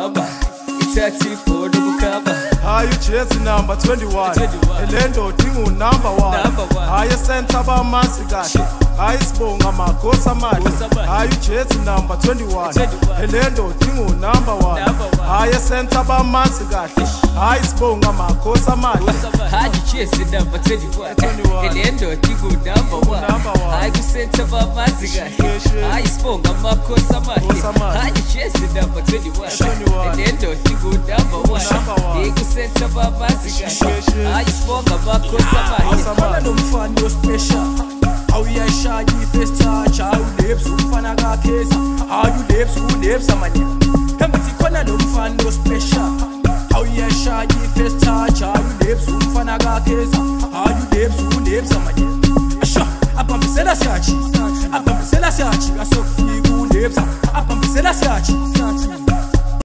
Baba, ithathi ifoto bukhamba. Hayi ujezi number 21 elendo dingu number 1 hayi center bamazi kahle hayi sibonga magosa mali hayi ujezi number 21 elendo dingu number 1 hayi center bamazi kahle hayi sibonga magosa mali hayi ujezi number 21 elendo dingu number 1 hayi center bamazi kahle hayi sibonga magosa mali hayi ujezi number 21 elendo dingu number 1 center bamazi kahle hayi sibonga magosa mali khona nomfana ospecial awuyashaya i-first touch awulips umfana kakheza awulips ulips amanye ngithi khona nomfana ospecial awuyashaya i-first touch awulips umfana kakheza awulips ulips amanye asho abambisela siyachi asokufika ulips abambisela siyachi